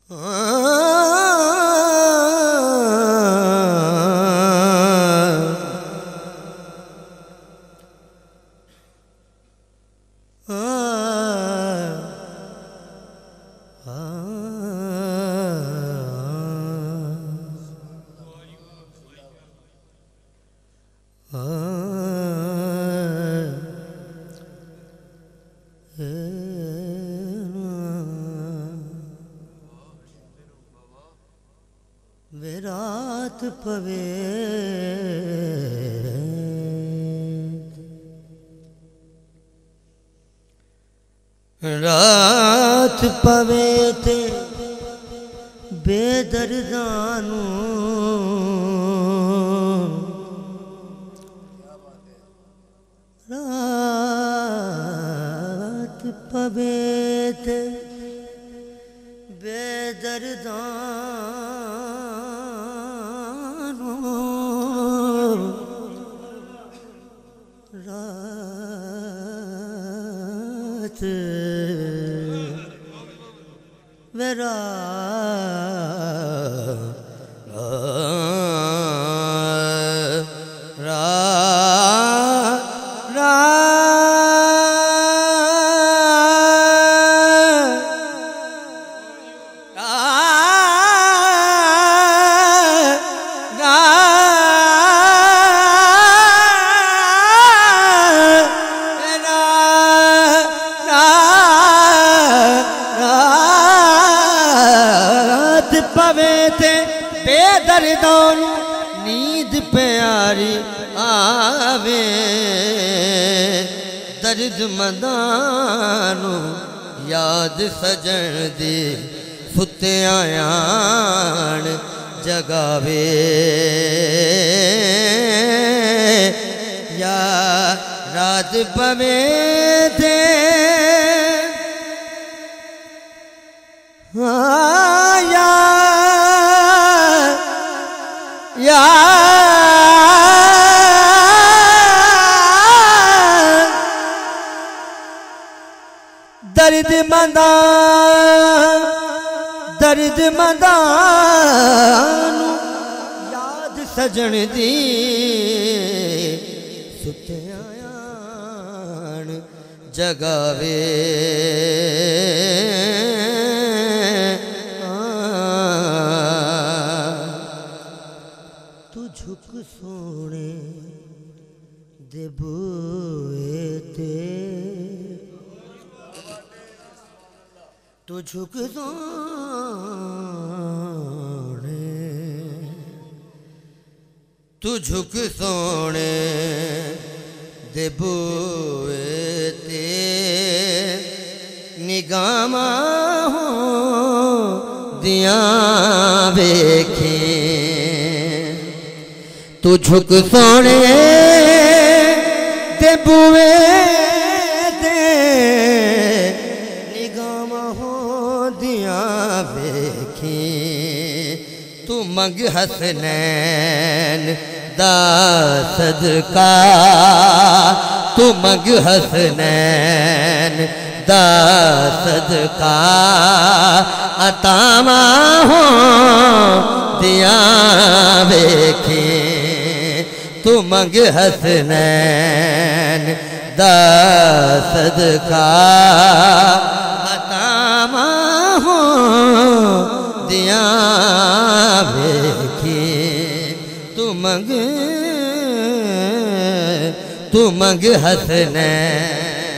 रात पवे रात पवे ते बेदर्दानू रात पवे ते बेदर्दानू रात वेरा पवे थे बेदर्दानू नींद प्यारी आवे दर्द मदानू याद सजन दी सुते आयान जगावे या रात पवे थे या दर्द मदानू याद सजन दी सुते आयान जगावे झुक सोने दे बूए ते तू झुक सोने दे बूए ते निगामा हो दिया वेखे तू झुक सोने दे बुए दे निगाम हो दिया वेखी तू मंग हसनैन दा सदका तू मंग हसनैन दा सदका अतामा हो दिया वेखी तू मंग हसनैन दा सदका अतामा हो दिया वेखी तू मंग हसनैन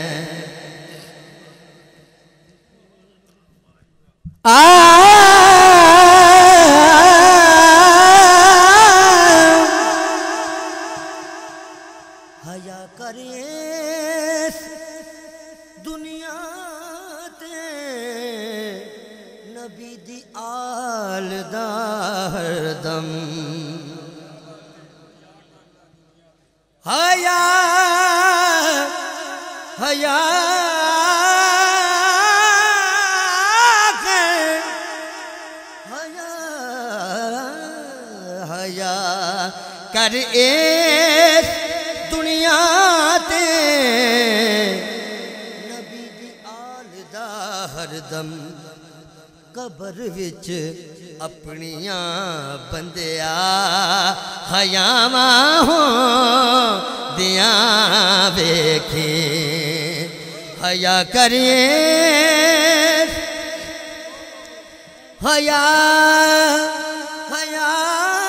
हया करे दुनिया ते नबी दी आल दा हरदम हया हया हया कर दुनिया ते नबी दी आल दा हरदम कबर विच अपनियां बंदिया हयावा हो दिया वेखी हया करिए हया हया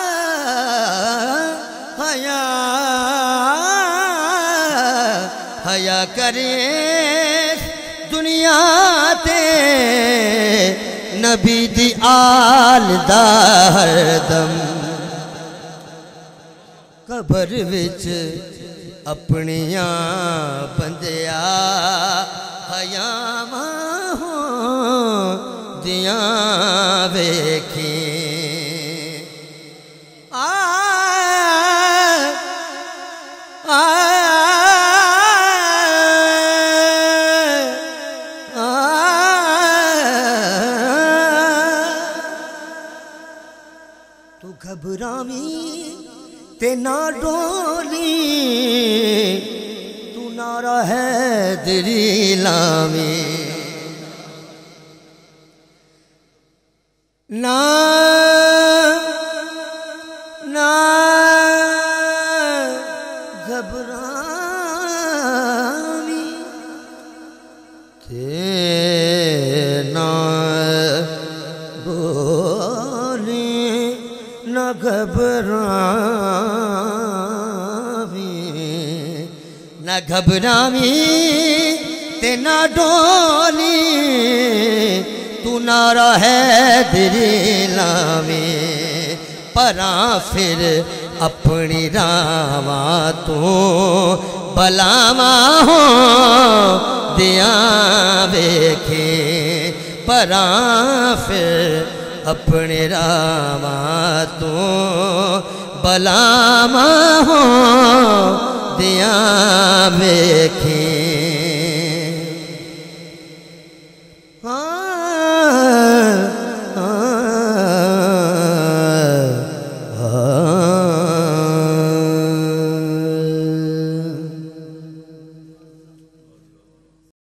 हया हया करिए दुनिया ते नबी दी आल दा हरदम कबर विच अपनियां बंदिया हयावा हो दिया वेखी तू घबरावी ते ना डोली तू नारा है दिली लामी ना ना घबरावी ते ना बोली ना घबरावी ना घबरावी ते ना डोली तू नारा है दिला में परा फिर अपनी रावा तू बलावा हो दिया वेखे परा फिर अपने रावा तू बलावा हो दिया वेखे हाँ